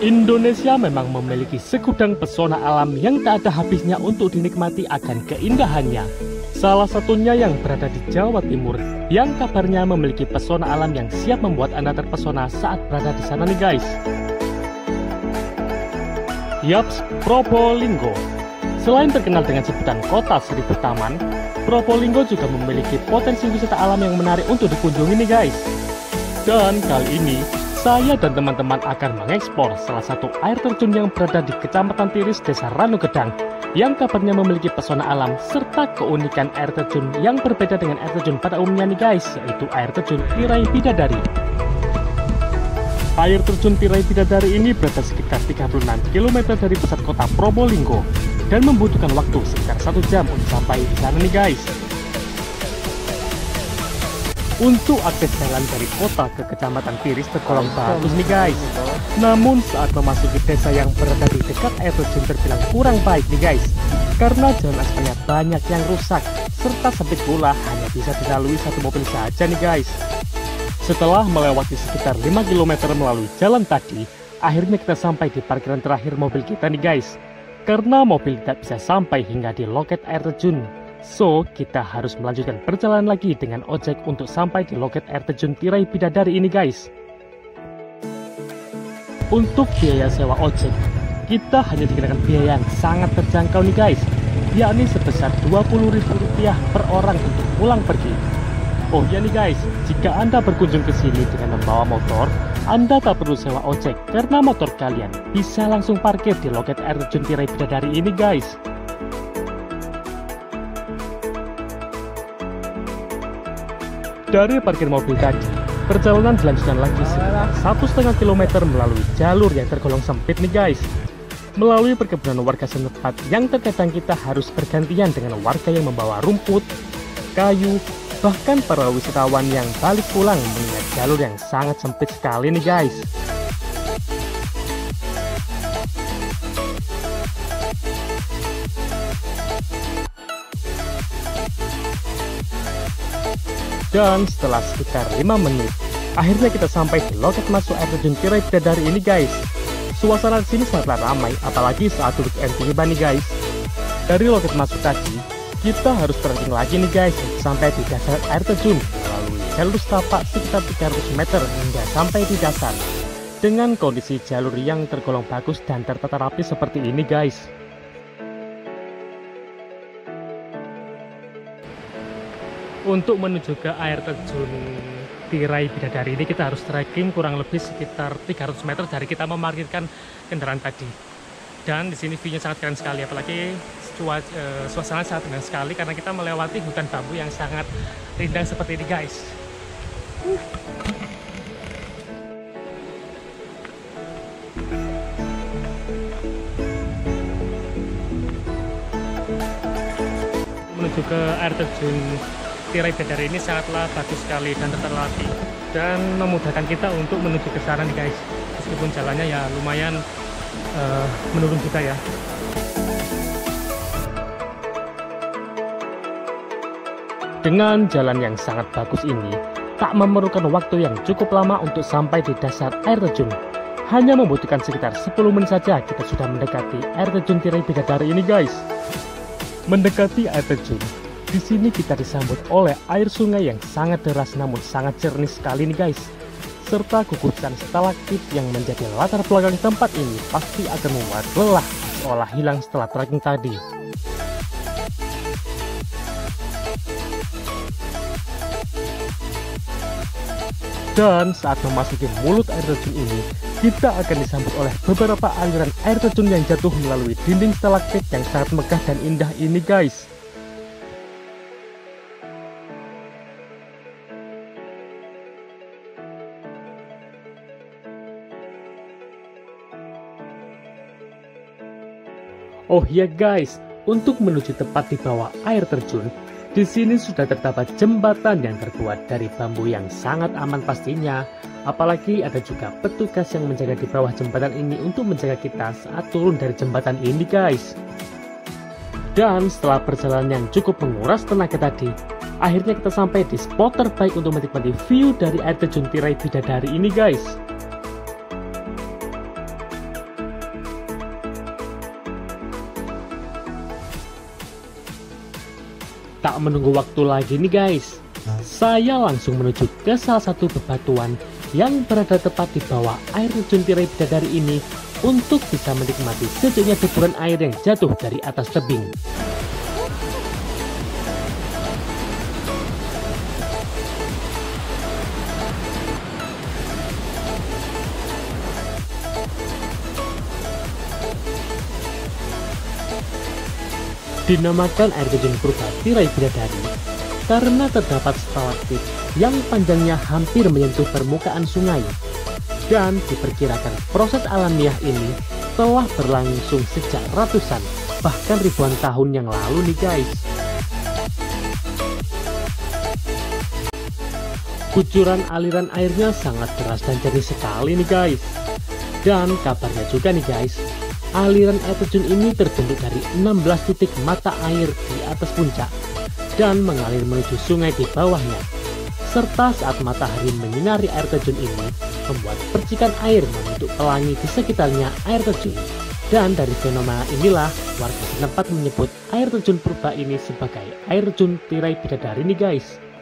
Indonesia memang memiliki segudang pesona alam yang tak ada habisnya untuk dinikmati akan keindahannya. Salah satunya yang berada di Jawa Timur, yang kabarnya memiliki pesona alam yang siap membuat Anda terpesona saat berada di sana nih guys. Yaps, Probolinggo. Selain terkenal dengan sebutan kota seribu taman, Probolinggo juga memiliki potensi wisata alam yang menarik untuk dikunjungi nih guys. Dan kali ini, saya dan teman-teman akan mengekspor salah satu air terjun yang berada di Kecamatan Tiris, Desa Ranugedang, yang kabarnya memiliki pesona alam serta keunikan air terjun yang berbeda dengan air terjun pada umumnya nih guys, yaitu air terjun Tirai Bidadari. Air terjun Tirai Bidadari ini berada sekitar 36 km dari pusat kota Probolinggo dan membutuhkan waktu sekitar 1 jam untuk sampai di sana nih guys. Untuk akses jalan dari kota ke Kecamatan Tiris tergolong bagus nih guys. Namun saat memasuki desa yang berada di dekat air terjun terbilang kurang baik nih guys, karena jalan aspalnya banyak yang rusak serta sempit pula, hanya bisa dilalui satu mobil saja nih guys. Setelah melewati sekitar 5 km melalui jalan tadi, akhirnya kita sampai di parkiran terakhir mobil kita nih guys. Karena mobil tidak bisa sampai hingga di loket air terjun, so, kita harus melanjutkan perjalanan lagi dengan ojek untuk sampai di loket air terjun Tirai Bidadari ini guys. Untuk biaya sewa ojek, kita hanya dikenakan biaya yang sangat terjangkau nih guys, yakni sebesar Rp20.000 per orang untuk pulang pergi. Oh ya nih guys, jika Anda berkunjung ke sini dengan membawa motor, Anda tak perlu sewa ojek karena motor kalian bisa langsung parkir di loket air terjun Tirai Bidadari ini guys. Dari parkir mobil tadi, perjalanan dilanjutkan lagi sekitar 1,5 km melalui jalur yang tergolong sempit nih guys. Melalui perkebunan warga setempat yang terkadang kita harus bergantian dengan warga yang membawa rumput, kayu, bahkan para wisatawan yang balik pulang mengingat jalur yang sangat sempit sekali nih guys. Dan setelah sekitar 5 menit, akhirnya kita sampai di loket masuk air terjun Tirai Bidadari ini guys. Suasana di sini sangatlah ramai, apalagi saat weekend tiba nih guys. Dari loket masuk tadi, kita harus trekking lagi nih guys sampai di dasar air terjun melalui jalur setapak sekitar 300 meter hingga sampai di dasar. Dengan kondisi jalur yang tergolong bagus dan tertata rapi seperti ini guys. Untuk menuju ke air terjun Tirai Bidadari ini kita harus trekking kurang lebih sekitar 300 meter dari kita memarkirkan kendaraan tadi. Dan di sini view-nya sangat keren sekali, apalagi suasana sangat indah sekali karena kita melewati hutan bambu yang sangat rindang seperti ini guys. Menuju ke air terjun Tirai Bidadari ini sangatlah bagus sekali dan terlatih dan memudahkan kita untuk menuju ke sana nih guys, meskipun jalannya ya lumayan menurun juga ya. Dengan jalan yang sangat bagus ini, tak memerlukan waktu yang cukup lama untuk sampai di dasar air terjun. Hanya membutuhkan sekitar 10 menit saja kita sudah mendekati air terjun Tirai Bidadari ini guys. Mendekati air terjun, di sini kita disambut oleh air sungai yang sangat deras namun sangat jernih sekali nih guys. Serta gugusan stalaktit yang menjadi latar belakang tempat ini pasti akan membuat lelah seolah hilang setelah trekking tadi. Dan saat memasuki mulut air terjun ini, kita akan disambut oleh beberapa aliran air terjun yang jatuh melalui dinding stalaktit yang sangat megah dan indah ini guys. Oh ya guys, untuk menuju tepat di bawah air terjun, di sini sudah terdapat jembatan yang terbuat dari bambu yang sangat aman pastinya. Apalagi ada juga petugas yang menjaga di bawah jembatan ini untuk menjaga kita saat turun dari jembatan ini guys. Dan setelah perjalanan yang cukup menguras tenaga tadi, akhirnya kita sampai di spot terbaik untuk menikmati view dari air terjun Tirai Bidadari ini guys. Tak menunggu waktu lagi nih guys, saya langsung menuju ke salah satu bebatuan yang berada tepat di bawah air terjun tirai bidadari ini untuk bisa menikmati sejuknya deburan air yang jatuh dari atas tebing. Dinamakan air terjun purba tirai bidadari karena terdapat stalaktit yang panjangnya hampir menyentuh permukaan sungai, dan diperkirakan proses alamiah ini telah berlangsung sejak ratusan bahkan ribuan tahun yang lalu nih guys. Kucuran aliran airnya sangat deras dan jernih sekali nih guys. Dan kabarnya juga nih guys, aliran air terjun ini terbentuk dari 16 titik mata air di atas puncak dan mengalir menuju sungai di bawahnya. Serta saat matahari menyinari air terjun ini, membuat percikan air membentuk pelangi di sekitarnya air terjun. Dan dari fenomena inilah warga setempat menyebut air terjun purba ini sebagai air terjun tirai bidadari nih guys.